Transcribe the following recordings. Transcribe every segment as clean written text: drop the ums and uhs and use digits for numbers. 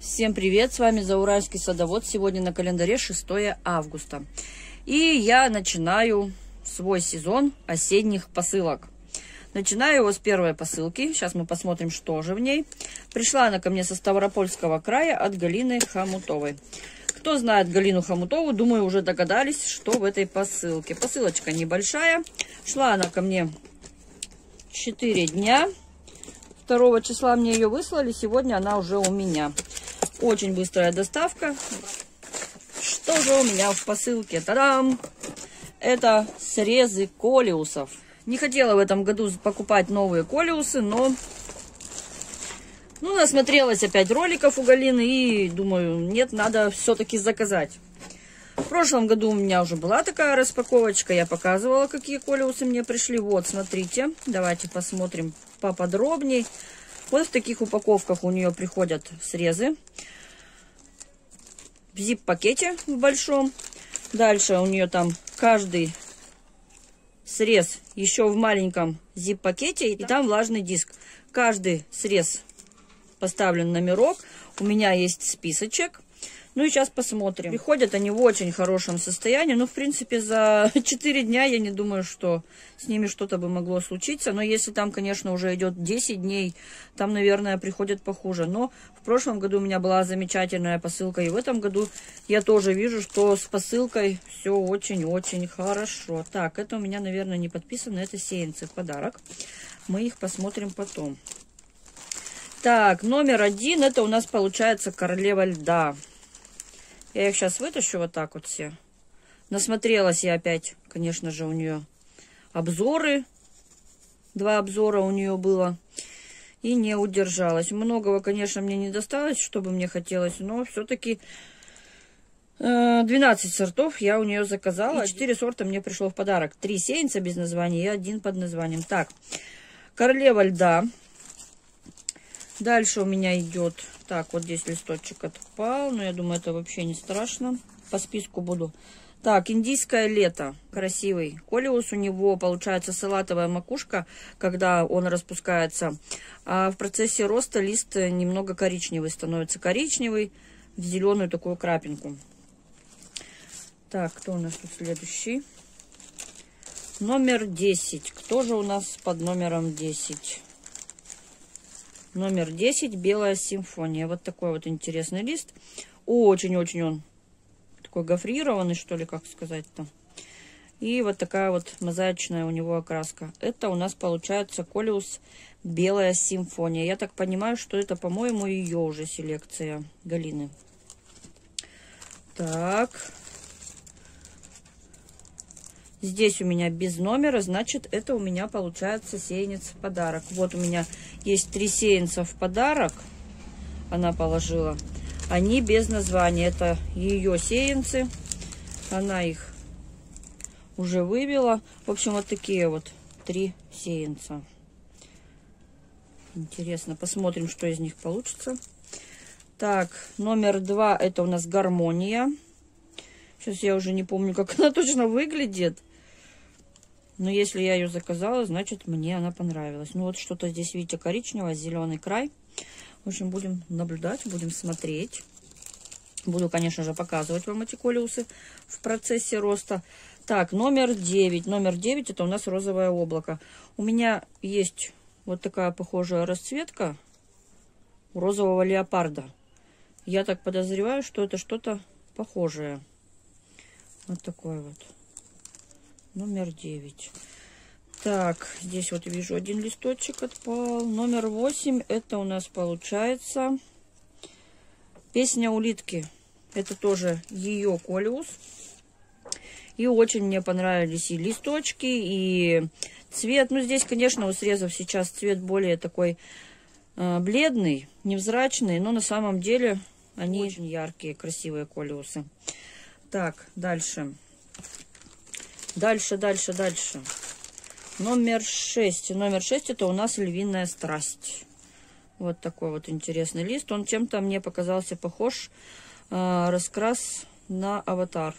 Всем привет, с вами Зауральский садовод. Сегодня на календаре 6 августа. И я начинаю свой сезон осенних посылок. Начинаю его с первой посылки. Сейчас мы посмотрим, что же в ней. Пришла она ко мне со Ставропольского края от Галины Хомутовой. Кто знает Галину Хомутову, думаю, уже догадались, что в этой посылке. Посылочка небольшая. Шла она ко мне 4 дня. 2 числа мне ее выслали. Сегодня она уже у меня. Очень быстрая доставка. Что же у меня в посылке? Та-дам! Это срезы колиусов. Не хотела в этом году покупать новые колиусы, но насмотрелась опять роликов у Галины и думаю, нет, надо все-таки заказать. В прошлом году у меня уже была такая распаковочка. Я показывала, какие колиусы мне пришли. Вот, смотрите. Давайте посмотрим поподробнее. Вот в таких упаковках у нее приходят срезы. В зип-пакете в большом. Дальше у нее там каждый срез еще в маленьком зип-пакете. И там влажный диск. Каждый срез поставлен номерок. У меня есть списочек. Ну и сейчас посмотрим. Приходят они в очень хорошем состоянии. Ну, в принципе, за 4 дня я не думаю, что с ними что-то бы могло случиться. Но если там, конечно, уже идет 10 дней, там, наверное, приходят похуже. Но в прошлом году у меня была замечательная посылка. И в этом году я тоже вижу, что с посылкой все очень-очень хорошо. Так, это у меня, наверное, не подписано. Это сеянцы в подарок. Мы их посмотрим потом. Так, номер 1. Это у нас получается королева льда. Я их сейчас вытащу вот так вот все. Насмотрелась я опять, конечно же, у нее обзоры. 2 обзора у нее было. И не удержалась. Многого, конечно, мне не досталось, чтобы мне хотелось. Но все-таки 12 сортов я у нее заказала. И 4 сорта мне пришло в подарок. 3 сеянца без названия и 1 под названием. Так, королева льда. Дальше у меня идет... Так, вот здесь листочек отпал, но я думаю, это вообще не страшно. По списку буду. Так, индийское лето. Красивый колиус. У него получается салатовая макушка, когда он распускается. А в процессе роста лист немного коричневый становится. Коричневый в зеленую такую крапинку. Так, кто у нас тут следующий? Номер 10. Кто же у нас под номером 10? Номер 10, белая симфония. Вот такой вот интересный лист. Очень-очень он такой гофрированный, что ли, как сказать-то. И вот такая вот мозаичная у него окраска. Это у нас получается колиус белая симфония. Я так понимаю, что это, по-моему, ее уже селекция Галины. Так. Здесь у меня без номера, значит, это у меня получается сеянец в подарок. Вот у меня есть 3 сеянца в подарок. Она положила. Они без названия. Это ее сеянцы. Она их уже вывела. В общем, вот такие вот 3 сеянца. Интересно. Посмотрим, что из них получится. Так, номер 2 это у нас гармония. Сейчас я уже не помню, как она точно выглядит. Но если я ее заказала, значит, мне она понравилась. Ну, вот что-то здесь, видите, коричневое, зеленый край. В общем, будем наблюдать, будем смотреть. Буду, конечно же, показывать вам эти колиусы в процессе роста. Так, номер 9. Номер 9 это у нас розовое облако. У меня есть вот такая похожая расцветка у розового леопарда. Я так подозреваю, что это что-то похожее. Вот такой вот. Номер 9. Так, здесь вот вижу, 1 листочек отпал. Номер 8, это у нас получается песня улитки. Это тоже ее колиус. И очень мне понравились и листочки, и цвет. Ну, здесь, конечно, у срезов сейчас цвет более такой бледный, невзрачный. Но на самом деле они очень яркие, красивые колиусы. Так, дальше. Дальше. Номер 6. Номер 6 это у нас львиная страсть. Вот такой вот интересный лист. Он чем-то мне показался похож, раскрас на аватар.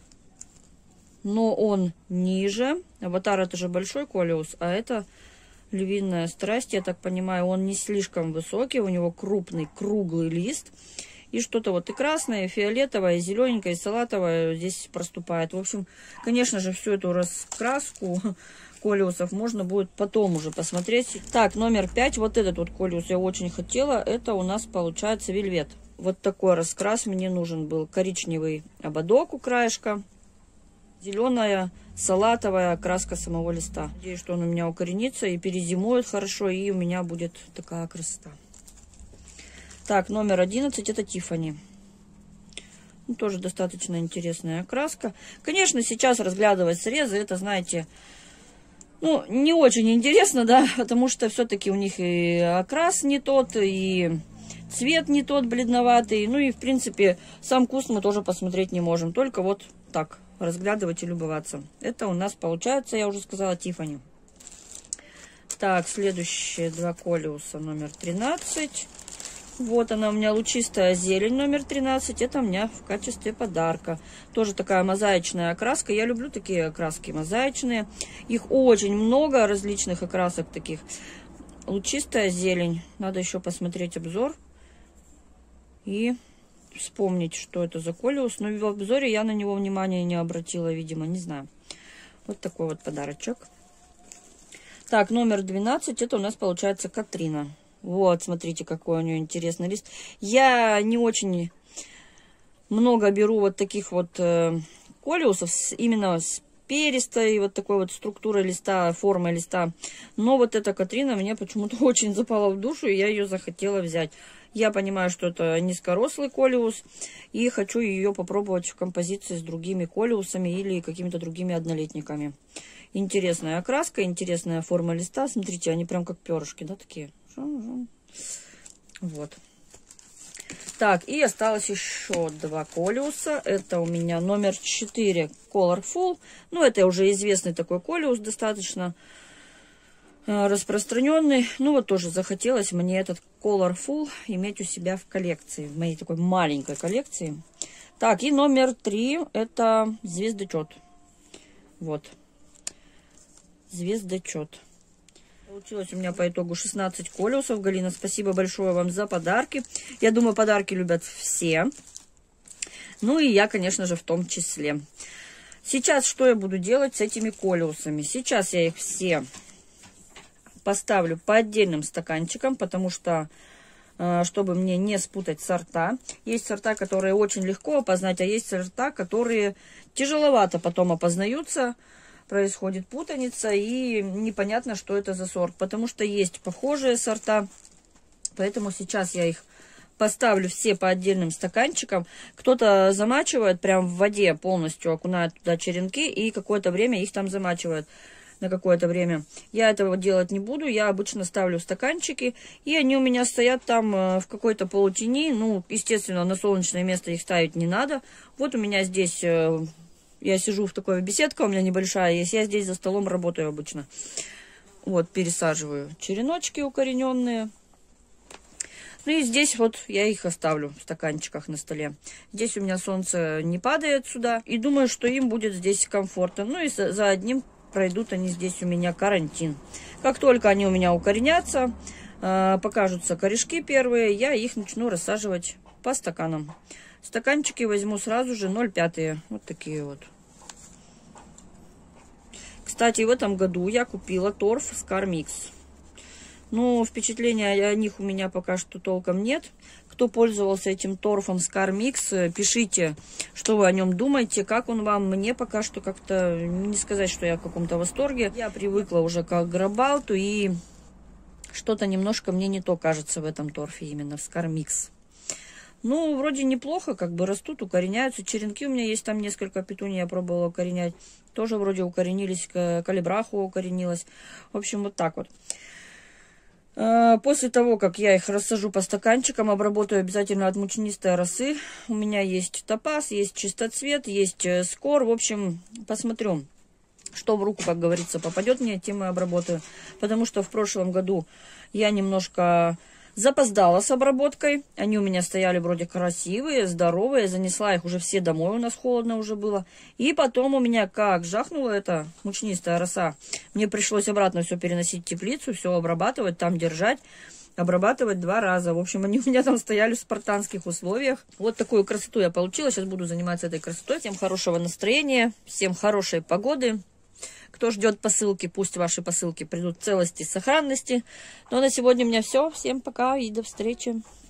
Но он ниже. Аватар это же большой колиус, а это Львиная страсть, я так понимаю, он не слишком высокий, у него крупный круглый лист. И что-то вот и красное, и фиолетовое, и зелененькое, и салатовое здесь проступает. В общем, конечно же, всю эту раскраску колиусов можно будет потом уже посмотреть. Так, номер 5, вот этот вот колиус я очень хотела. Это у нас получается вельвет. Вот такой раскрас мне нужен был. Коричневый ободок у краешка, зеленая салатовая краска самого листа. Надеюсь, что он у меня укоренится и перезимует хорошо, и у меня будет такая красота. Так, номер 11, это Тиффани. Ну, тоже достаточно интересная окраска. Конечно, сейчас разглядывать срезы, это, знаете, ну, не очень интересно, да, потому что все-таки у них и окрас не тот, и цвет не тот, бледноватый. Ну и, в принципе, сам куст мы тоже посмотреть не можем. Только вот так разглядывать и любоваться. Это у нас получается, я уже сказала, Тиффани. Так, следующие два колиуса, номер 13. Вот она у меня, лучистая зелень, номер 13. Это у меня в качестве подарка. Тоже такая мозаичная окраска. Я люблю такие окраски мозаичные. Их очень много, различных окрасок таких. Лучистая зелень. Надо еще посмотреть обзор. И вспомнить, что это за колиус. Но в обзоре я на него внимания не обратила, видимо, не знаю. Вот такой вот подарочек. Так, номер 12. Это у нас получается Катрина. Вот, смотрите, какой у нее интересный лист. Я не очень много беру вот таких вот колиусов, именно с перистой, вот такой вот структурой листа, формой листа. Но вот эта Катрина мне почему-то очень запала в душу, и я ее захотела взять. Я понимаю, что это низкорослый колиус, и хочу ее попробовать в композиции с другими колиусами или какими-то другими однолетниками. Интересная окраска, интересная форма листа. Смотрите, они прям как перышки, да, такие. Вот. Так, и осталось еще два колиуса. Это у меня номер 4 Colorful. Ну, это уже известный такой колиус, достаточно распространенный. Ну, вот тоже захотелось мне этот Colorful иметь у себя в коллекции. В моей такой маленькой коллекции. Так, и номер 3 это звездочет. Вот. Звездочет. Получилось у меня по итогу 16 колиусов. Галина, спасибо большое вам за подарки. Я думаю, подарки любят все. Ну и я, конечно же, в том числе. Сейчас что я буду делать с этими колиусами? Сейчас я их все поставлю по отдельным стаканчикам, потому что, чтобы мне не спутать сорта. Есть сорта, которые очень легко опознать, а есть сорта, которые тяжеловато потом опознаются. Происходит путаница и непонятно, что это за сорт, потому что есть похожие сорта, поэтому сейчас я их поставлю все по отдельным стаканчикам. Кто-то замачивает прям в воде, полностью окунает туда черенки и какое-то время их там замачивает на какое-то время. Я этого делать не буду, я обычно ставлю стаканчики, и они у меня стоят там в какой-то полутени. Ну, естественно, на солнечное место их ставить не надо. Вот у меня здесь... Я сижу в такой беседке, у меня небольшая есть. Я здесь за столом работаю обычно. Вот, пересаживаю череночки укорененные. Ну и здесь вот я их оставлю в стаканчиках на столе. Здесь у меня солнце не падает сюда. И думаю, что им будет здесь комфортно. Ну и за одним пройдут они здесь у меня карантин. Как только они у меня укоренятся, покажутся корешки первые, я их начну рассаживать по стаканам. Стаканчики возьму сразу же 0,5. Вот такие вот. Кстати, в этом году я купила торф Scar Mix. Но впечатления о них у меня пока что толком нет. Кто пользовался этим торфом Scar Mix, пишите, что вы о нем думаете, как он вам. Мне пока что как-то не сказать, что я в каком-то восторге. Я привыкла уже к Агробалту, и что-то немножко мне не то кажется в этом торфе, именно в Scar Mix. Ну, вроде неплохо, как бы растут, укореняются. Черенки у меня есть, там несколько петуний я пробовала укоренять. Тоже вроде укоренились, калибраху укоренилась. В общем, вот так вот. После того, как я их рассажу по стаканчикам, обработаю обязательно от мучнистой росы. У меня есть топаз, есть чистоцвет, есть скор. В общем, посмотрю, что в руку, как говорится, попадет мне, тем и обработаю. Потому что в прошлом году я немножко Запоздала с обработкой. Они у меня стояли вроде красивые, здоровые. Занесла их уже все домой, у нас холодно уже было. И потом у меня как жахнула эта мучнистая роса. Мне пришлось обратно все переносить в теплицу, все обрабатывать, там держать. Обрабатывать 2 раза. В общем, они у меня там стояли в спартанских условиях. Вот такую красоту я получила. Сейчас буду заниматься этой красотой. Всем хорошего настроения, всем хорошей погоды. Кто ждет посылки, пусть ваши посылки придут в целости и сохранности. Ну а на сегодня у меня все. Всем пока и до встречи.